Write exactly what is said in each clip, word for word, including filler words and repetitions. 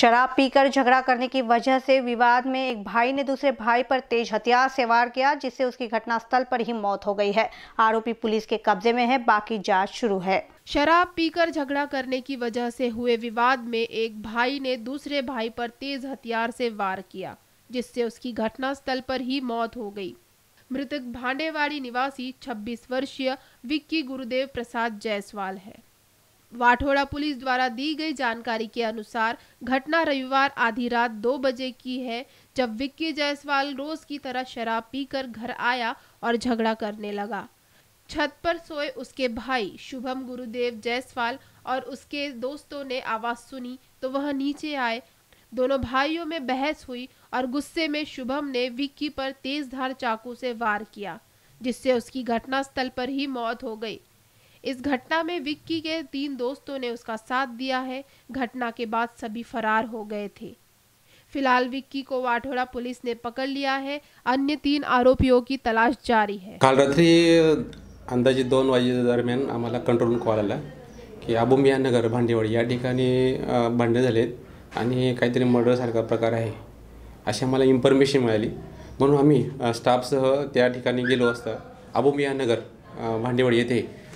शराब पीकर झगड़ा करने की वजह से विवाद में एक भाई ने दूसरे भाई पर तेज हथियार से वार किया, जिससे उसकी घटनास्थल पर ही मौत हो गई है। आरोपी पुलिस के कब्जे में है, बाकी जांच शुरू है। शराब पीकर झगड़ा करने की वजह से हुए विवाद में एक भाई ने दूसरे भाई पर तेज हथियार से वार किया, जिससे उसकी घटनास्थल पर ही मौत हो गई। मृतक भांडेवाड़ी निवासी छब्बीस वर्षीय विक्की गुरुदेव प्रसाद जायसवाल है। वाठोड़ा पुलिस द्वारा दी गई जानकारी के अनुसार घटना रविवार आधी रात दो बजे की है, जब विक्की जायसवाल रोज की तरह शराब पीकर घर आया और झगड़ा करने लगा। छत पर सोए उसके भाई शुभम गुरुदेव जायसवाल और उसके दोस्तों ने आवाज सुनी तो वह नीचे आए। दोनों भाइयों में बहस हुई और गुस्से में शुभम ने विक्की पर तेज धार चाकू से वार किया, जिससे उसकी घटनास्थल पर ही मौत हो गई। इस घटना में विक्की के तीन दोस्तों ने उसका साथ दिया है। घटना के बाद सभी फरार हो गए थे। फिलहाल विक्की को वाठोड़ा पुलिस ने पकड़ लिया है। अन्य तीन आरोपियों की तलाश जारी है। काल रात्री अंदाजे दोन वाजे दरम्यान आम्हाला कंट्रोल कॉल आला की अबुमिया नगर भांडेवाडी या ठिकाणी भांडण झालेत आणि काहीतरी मर्डर सारखा प्रकार आहे अशी आम्हाला इन्फॉर्मेशन मिळाली, म्हणून आम्ही स्टाफसह त्या ठिकाणी गेलो असता अबुमिया नगर भांडेवाडी येथे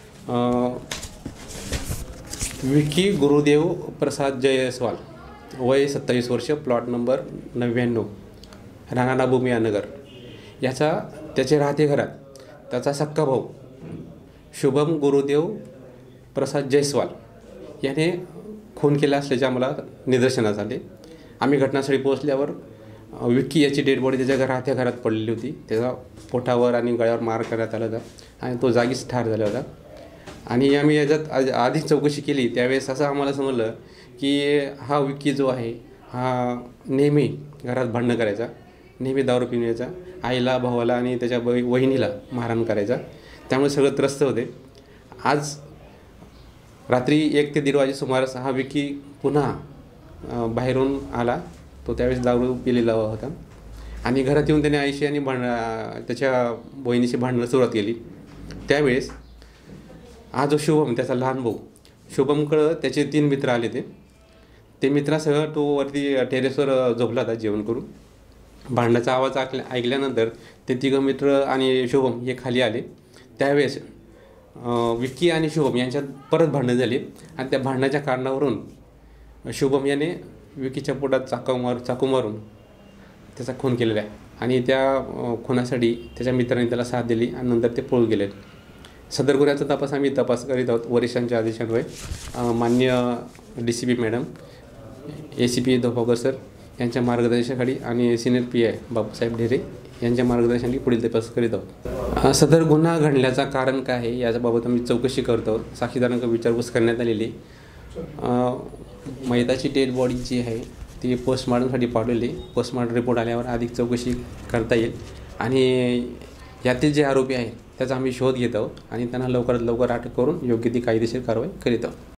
विक्की गुरुदेव प्रसाद जायसवाल वय सत्तावीस वर्ष, प्लॉट नंबर नव्याण्णव, राणा अबुमिया नगर याचा त्याचे राहते घरात त्याचा सक्का भाऊ शुभम गुरुदेव प्रसाद जायसवाल याने खून केला असल्याचे आम्हाला निदर्शनास आले। आम्ही घटनास्थळी पोहोचल्यावर विक्की याची डेड बॉडी त्याच्या राहत्या घरात पडलेली होती। त्याचा पोटावर आणि गळ्यावर मार करण्यात आला होता आणि तो जागीच ठार झाला होता। आणि आम्ही याच्यात आधीच चौकशी केली त्यावेळेस असं आम्हाला समजलं की हा विक्की जो आहे हा नेहमी घरात भांडणं करायचा, नेहमी दारू पिऊन यायचा, आईला भावाला आणि त्याच्या वहिनीला मारहाण करायचा, त्यामुळे सगळं त्रस्त होते। आज रात्री एक ते दीड वाजे सुमारास हा विक्की पुन्हा बाहेरून आला। तो त्यावेळेस दारू पिलेला होता आणि घरात येऊन त्याने आईशी आणि भांड त्याच्या बहिणीशी भांडणं सुरुवात केली। त्यावेळेस हा जो शुभम त्याचा लहान भाऊ शुभमकडं त्याचे तीन मित्र आले ते ते मित्रासह तो वरती टेरेसवर झोपला होता जेवण करून। भांडणाचा आवाज ऐकल्यानंतर ते तिघं मित्र आणि शुभम हे खाली आले। त्यावेळेस विक्की आणि शुभम यांच्यात परत भांडण झाली आणि त्या भांडणाच्या कारणावरून शुभम याने विक्कीच्या पोटात चाकू मार चाकू मारून त्याचा खून केलेला आहे आणि त्या खुनासाठी त्याच्या मित्रांनी त्याला साथ दिली आणि नंतर ते पळून गेले। सदर गुन्ह्याचा तपास आम्ही तपास करीत आहोत वरिष्ठांच्या आदेशान्वये। माननीय D C P madam, A C P Dhopavkar sir यांच्या मार्गदर्शनाखाली आणि senior P I Bapusaheb Dhere यांच्या मार्गदर्शनाखाली पुढील तपास करीत आहोत। सदर गुन्हा घडण्याचं कारण काय आहे याबाबत आम्ही चौकशी करत आहोत। साक्षीदारांना विचारपूस करण्यात आलेली। मयताची डेड बॉडी जी आहे ती पोस्टमॉर्टमसाठी पाठवली। पोस्टमॉर्टम रिपोर्ट आल्यावर अधिक चौकशी करता येईल आणि यातील जे आरोपी आहेत त्याचा आम्ही शोध घेत आहोत आणि त्यांना लवकरात लवकर अटक करून योग्य ती कायदेशीर कारवाई करीत आहोत।